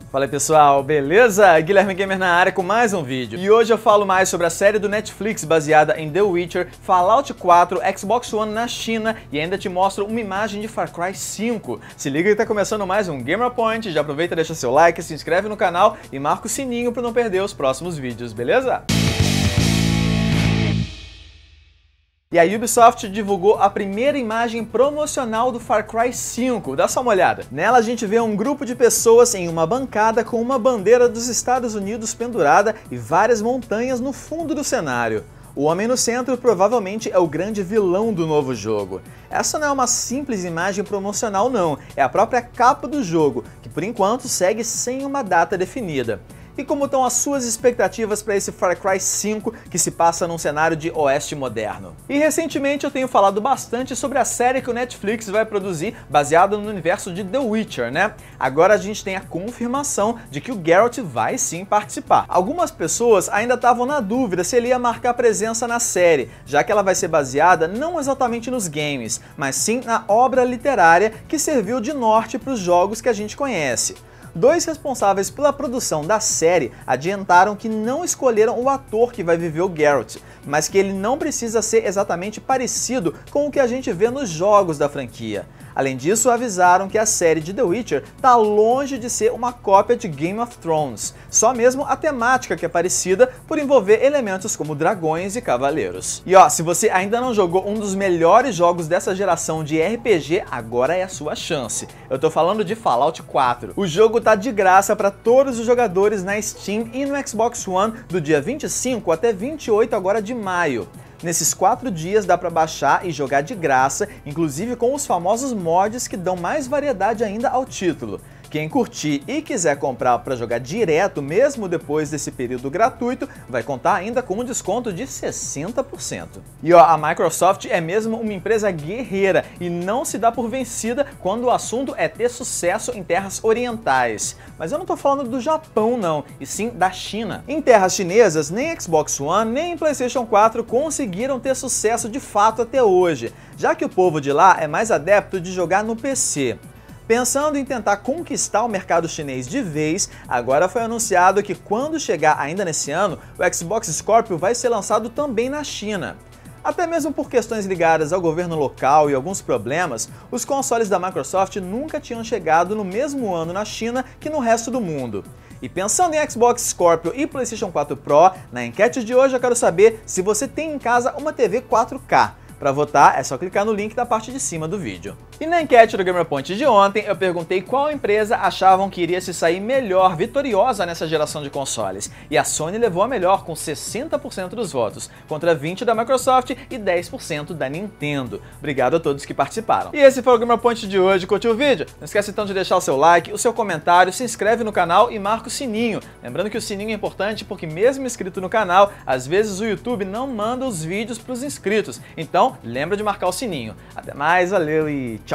Fala aí pessoal, beleza? Guilherme Gamer na área com mais um vídeo. E hoje eu falo mais sobre a série do Netflix baseada em The Witcher, Fallout 4, Xbox One na China e ainda te mostro uma imagem de Far Cry 5. Se liga que tá começando mais um Gamer Point, já aproveita, deixa seu like, se inscreve no canal e marca o sininho para não perder os próximos vídeos, beleza? E a Ubisoft divulgou a primeira imagem promocional do Far Cry 5, dá só uma olhada. Nela a gente vê um grupo de pessoas em uma bancada com uma bandeira dos Estados Unidos pendurada e várias montanhas no fundo do cenário. O homem no centro provavelmente é o grande vilão do novo jogo. Essa não é uma simples imagem promocional não, é a própria capa do jogo, que por enquanto segue sem uma data definida. E como estão as suas expectativas para esse Far Cry 5 que se passa num cenário de oeste moderno? E recentemente eu tenho falado bastante sobre a série que o Netflix vai produzir baseada no universo de The Witcher, né? Agora a gente tem a confirmação de que o Geralt vai sim participar. Algumas pessoas ainda estavam na dúvida se ele ia marcar presença na série, já que ela vai ser baseada não exatamente nos games, mas sim na obra literária que serviu de norte para os jogos que a gente conhece. Dois responsáveis pela produção da série adiantaram que não escolheram o ator que vai viver o Geralt, mas que ele não precisa ser exatamente parecido com o que a gente vê nos jogos da franquia. Além disso, avisaram que a série de The Witcher está longe de ser uma cópia de Game of Thrones, só mesmo a temática que é parecida por envolver elementos como dragões e cavaleiros. E ó, se você ainda não jogou um dos melhores jogos dessa geração de RPG, agora é a sua chance. Eu tô falando de Fallout 4. O jogo tá de graça para todos os jogadores na Steam e no Xbox One do dia 25 até 28 agora de maio. Nesses 4 dias dá para baixar e jogar de graça, inclusive com os famosos mods que dão mais variedade ainda ao título. Quem curtir e quiser comprar para jogar direto, mesmo depois desse período gratuito, vai contar ainda com um desconto de 60%. E ó, a Microsoft é mesmo uma empresa guerreira e não se dá por vencida quando o assunto é ter sucesso em terras orientais. Mas eu não tô falando do Japão não, e sim da China. Em terras chinesas, nem Xbox One nem PlayStation 4 conseguiram ter sucesso de fato até hoje, já que o povo de lá é mais adepto de jogar no PC. Pensando em tentar conquistar o mercado chinês de vez, agora foi anunciado que quando chegar ainda nesse ano, o Xbox Scorpio vai ser lançado também na China. Até mesmo por questões ligadas ao governo local e alguns problemas, os consoles da Microsoft nunca tinham chegado no mesmo ano na China que no resto do mundo. E pensando em Xbox Scorpio e PlayStation 4 Pro, na enquete de hoje eu quero saber se você tem em casa uma TV 4K. Para votar, é só clicar no link da parte de cima do vídeo. E na enquete do Gamer Point de ontem, eu perguntei qual empresa achavam que iria se sair melhor, vitoriosa nessa geração de consoles. E a Sony levou a melhor com 60% dos votos, contra 20% da Microsoft e 10% da Nintendo. Obrigado a todos que participaram. E esse foi o Gamer Point de hoje. Curtiu o vídeo? Não esquece então de deixar o seu like, o seu comentário, se inscreve no canal e marca o sininho. Lembrando que o sininho é importante porque mesmo inscrito no canal, às vezes o YouTube não manda os vídeos para os inscritos. Então, lembra de marcar o sininho. Até mais, valeu e tchau!